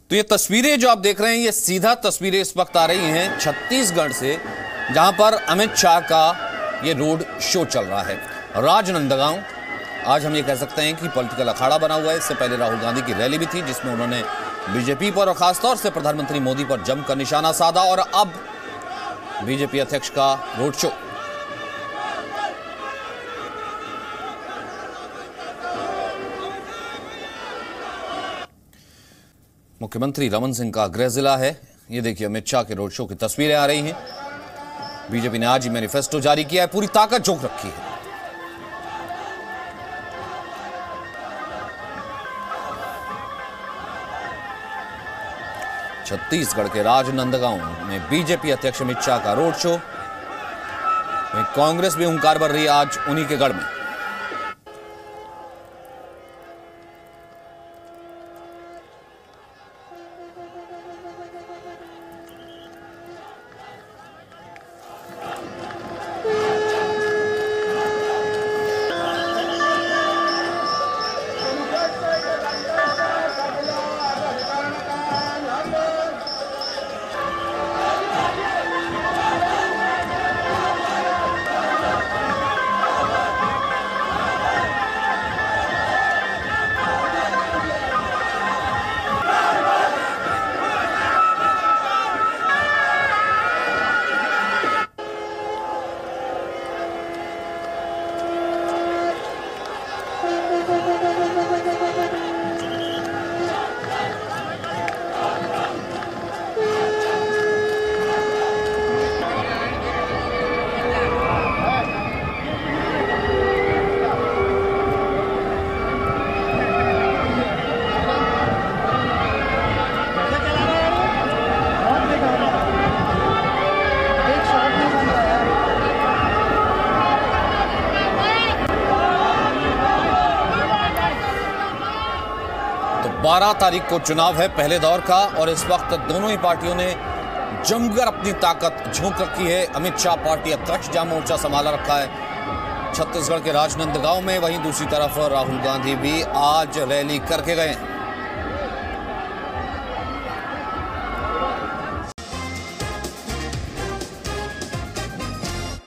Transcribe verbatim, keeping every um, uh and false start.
तो ये तस्वीरें जो आप देख रहे हैं, ये सीधा तस्वीरें इस वक्त आ रही हैं छत्तीसगढ़ से, जहां पर अमित शाह का ये रोड शो चल रहा है। राजनांदगांव आज हम ये कह सकते हैं कि पॉलिटिकल अखाड़ा बना हुआ है। इससे पहले राहुल गांधी की रैली भी थी, जिसमें उन्होंने बीजेपी पर और खासतौर से प्रधानमंत्री मोदी पर जमकर निशाना साधा, और अब बीजेपी अध्यक्ष का रोड शो। मुख्यमंत्री रमन सिंह का गृह जिला है। ये देखिए अमित शाह के रोड शो की तस्वीरें आ रही हैं। बीजेपी ने आज ही मैनिफेस्टो जारी किया है, पूरी ताकत झोंक रखी है। छत्तीसगढ़ के राजनांदगांव में बीजेपी अध्यक्ष अमित शाह का रोड शो। कांग्रेस भी हुंकार भर रही है आज उन्हीं के गढ़ में। बारह तारीख को चुनाव है पहले दौर का, और इस वक्त दोनों ही पार्टियों ने जमकर अपनी ताकत झोंक रखी है। अमित शाह पार्टी अध्यक्ष जहां मोर्चा संभाला रखा है छत्तीसगढ़ के राजनांदगांव में, वहीं दूसरी तरफ राहुल गांधी भी आज रैली करके गए हैं।